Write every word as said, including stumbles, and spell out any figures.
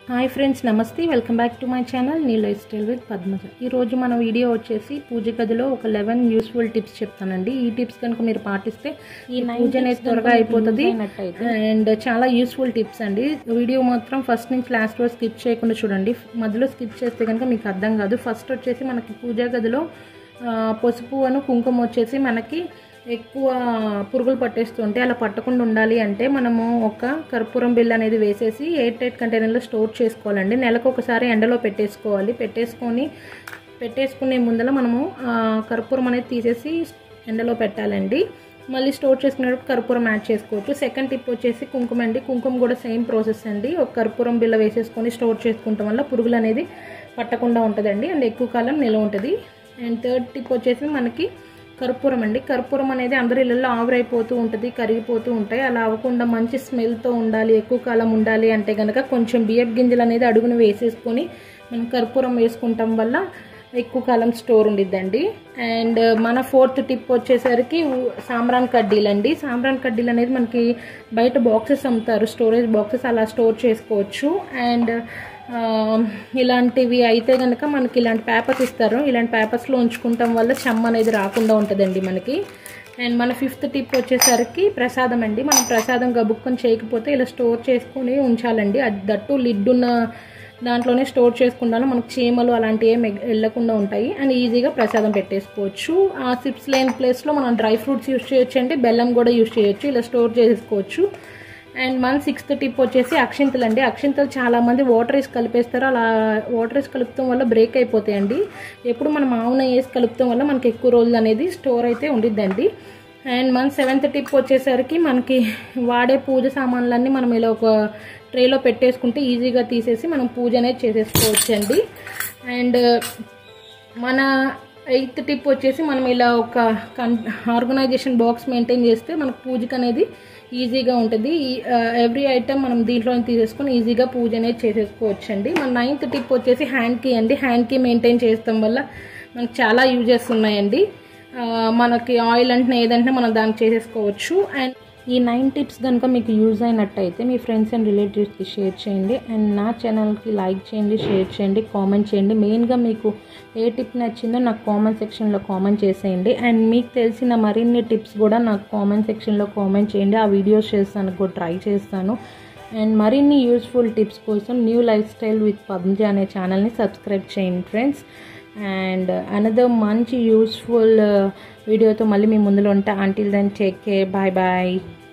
Hi friends, నమస్తే. Welcome back to my channel new life style with Padmaja. ఈరోజు మన video వచ్చేసి పూజ గదిలో ఒక లెవెన్ యూస్ఫుల్ టిప్స్ చెప్తానండి. ఈ టిప్స్ కనుక మీరు పాటిస్తే ఈ పూజ అనేది త్వరగా అయిపోతుంది అండ్ చాలా యూస్ఫుల్ టిప్స్ అండి. వీడియో మాత్రం ఫస్ట్ నుంచి లాస్ట్ వరకు స్కిప్ చేయకుండా చూడండి. మధ్యలో స్కిప్ చేస్తే కనుక మీకు అర్థం కాదు. ఫస్ట్ వచ్చేసి మనకి పూజ గదిలో పసుపు అను కుంకుమ వచ్చేసి మనకి ఎక్కువ పురుగులు పట్టేస్తుంటే అలా పట్టకుండా ఉండాలి అంటే మనము ఒక కర్పూరం బిళ్ళ అనేది వేసేసి ఎయిట్ ఎయిట్ కంటైనర్లో స్టోర్ చేసుకోవాలండి. నెలకు ఒకసారి ఎండలో పెట్టేసుకోవాలి. పెట్టేసుకొని పెట్టేసుకునే ముందర మనము కర్పూరం అనేది తీసేసి ఎండలో పెట్టాలండి. మళ్ళీ స్టోర్ చేసుకునేటప్పుడు కర్పూరం యాడ్ చేసుకోవచ్చు. సెకండ్ టిప్ వచ్చేసి కుంకుమ అండి. కుంకుమ కూడా సేమ్ ప్రాసెస్ అండి. ఒక కర్పూరం బిళ్ళ వేసేసుకొని స్టోర్ చేసుకోవటం వల్ల పురుగులు అనేది పట్టకుండా ఉంటుందండి అండ్ ఎక్కువ కాలం నిల్వ ఉంటుంది. అండ్ థర్డ్ టిప్ వచ్చేసి మనకి కర్పూరం అండి. కర్పూరం అనేది అందరి ఇళ్ళల్లో ఆవిరైపోతూ ఉంటుంది, కరిగిపోతూ ఉంటాయి. అలా అవ్వకుండా మంచి స్మెల్తో ఉండాలి, ఎక్కువ కాలం ఉండాలి అంటే కనుక కొంచెం బియ్యపు గింజలు అనేది అడుగున వేసేసుకొని మనం కర్పూరం వేసుకుంటాం వల్ల ఎక్కువ కాలం స్టోర్ ఉండిద్దండి. అండ్ మన ఫోర్త్ టిప్ వచ్చేసరికి సాంబ్రాన్ కడ్డీలు అండి. సాంబ్రాన్ కడ్డీలు అనేది మనకి బయట బాక్సెస్ అమ్ముతారు, స్టోరేజ్ బాక్సెస్, అలా స్టోర్ చేసుకోవచ్చు. అండ్ ఇలాంటివి అయితే కనుక మనకి ఇలాంటి పేపర్స్ ఇస్తారు. ఇలాంటి పేపర్స్లో ఉంచుకుంటాం వల్ల చెమ్మ అనేది రాకుండా ఉంటుందండి మనకి. అండ్ మన ఫిఫ్త్ టిప్ వచ్చేసరికి ప్రసాదం అండి. మనం ప్రసాదం గబుక్కొని చేయకపోతే ఇలా స్టోర్ చేసుకొని ఉంచాలండి. అది దట్టు లిడ్ ఉన్న దాంట్లోనే స్టోర్ చేసుకుంటాను. మనకు చీమలు అలాంటివి ఏమి వెళ్ళకుండా ఉంటాయి అండ్ ఈజీగా ప్రసాదం పెట్టేసుకోవచ్చు. ఆ సిప్స్ లేని ప్లేస్లో మనం డ్రై ఫ్రూట్స్ యూస్ చేయొచ్చు అండి, బెల్లం కూడా యూస్ చేయొచ్చు. ఇలా స్టోర్ చేసుకోవచ్చు. అండ్ మన సిక్స్త్ టిప్ వచ్చేసి అక్షింతలు అండి. అక్షింతలు చాలామంది వాటర్ వేసి కలిపేస్తారు. అలా వాటర్ వేసి కలుపుతాం వల్ల బ్రేక్ అయిపోతాయండి. ఎప్పుడు మనం ఆవున వేసి కలుపుతాం వల్ల మనకి ఎక్కువ రోజులు అనేది స్టోర్ అయితే ఉండిద్దండి. అండ్ మన సెవెంత్ టిప్ వచ్చేసరికి మనకి వాడే పూజ సామాన్లన్నీ మనం ఇలా ఒక ట్రేలో పెట్టేసుకుంటే ఈజీగా తీసేసి మనం పూజ అనేది చేసేసుకోవచ్చు అండి. అండ్ మన ఎయిత్ టిప్ వచ్చేసి మనం ఇలా ఒక కన్ ఆర్గనైజేషన్ బాక్స్ మెయింటైన్ చేస్తే మనకు పూజకి అనేది ఈజీగా ఉంటుంది. ఎవ్రీ ఐటమ్ మనం దీంట్లో తీసేసుకొని ఈజీగా పూజ అనేది చేసేసుకోవచ్చు అండి. మన నైన్త్ టిప్ వచ్చేసి హ్యాండ్ కీ అండి. హ్యాండ్ కీ మెయింటైన్ చేయడం వల్ల మనకు చాలా యూజెస్ ఉన్నాయండి. మనకి ఆయిల్ అంటే ఏదంటే మనం దానికి చేసేసుకోవచ్చు. అండ్ ఈ నైన్ టిప్స్ కనుక మీకు యూజ్ అయినట్టయితే మీ ఫ్రెండ్స్ అండ్ రిలేటివ్స్కి షేర్ చేయండి. అండ్ నా ఛానల్కి లైక్ చేయండి, షేర్ చేయండి, కామెంట్ చేయండి. మెయిన్గా మీకు ఏ టిప్ నచ్చిందో నాకు కామెంట్ సెక్షన్లో కామెంట్ చేసేయండి. అండ్ మీకు తెలిసిన మరిన్ని టిప్స్ కూడా నాకు కామెంట్ సెక్షన్లో కామెంట్ చేయండి. ఆ వీడియోస్ చేస్తాను కూడా ట్రై చేస్తాను. అండ్ మరిన్ని యూస్ఫుల్ టిప్స్ కోసం new life style with Padmaja అనే ఛానల్ని సబ్స్క్రైబ్ చేయండి ఫ్రెండ్స్. అండ్ అనదర్ మంచి యూస్ఫుల్ వీడియోతో మళ్ళీ మీ ముందులో ఉంటా. Until then take care, bye bye.